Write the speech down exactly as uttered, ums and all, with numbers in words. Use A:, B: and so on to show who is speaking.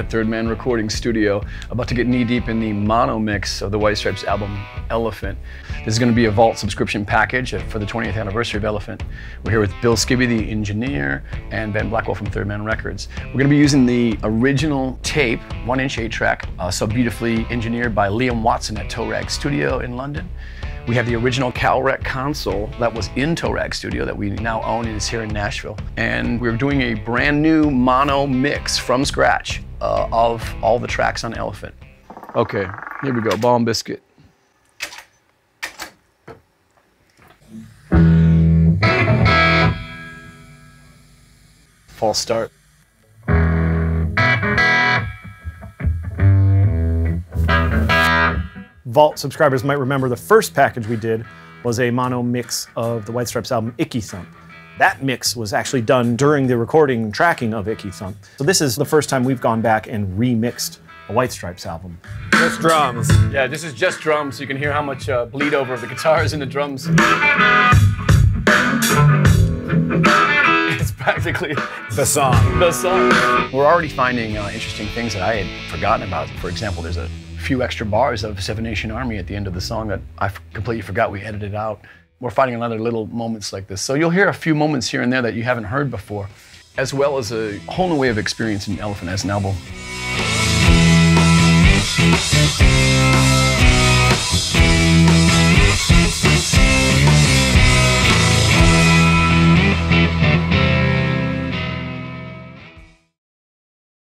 A: Third Man Recording Studio, about to get knee-deep in the mono mix of the White Stripes album, Elephant. This is going to be a Vault subscription package for the twentieth anniversary of Elephant. We're here with Bill Skibbe, the engineer, and Ben Blackwell from Third Man Records. We're going to be using the original tape, one inch eight track, uh, so beautifully engineered by Liam Watson at Calrec Studio in London. We have the original Calrec console that was in Calrec Studio that we now own and is here in Nashville. And we're doing a brand new mono mix from scratch uh, of all the tracks on Elephant. Okay, here we go, Ball and Biscuit. False start.
B: Vault subscribers might remember the first package we did was a mono mix of the White Stripes album, Icky Thump. That mix was actually done during the recording and tracking of Icky Thump. So this is the first time we've gone back and remixed a White Stripes album.
C: Just drums.
A: Yeah, this is just drums, so you can hear how much uh, bleed over of the guitars and the drums. It's practically
C: the song.
A: The song. We're already finding uh, interesting things that I had forgotten about. For example, there's a few extra bars of Seven Nation Army at the end of the song that I completely forgot we edited out. We're finding another little moments like this. So you'll hear a few moments here and there that you haven't heard before, as well as a whole new way of experiencing Elephant as an album.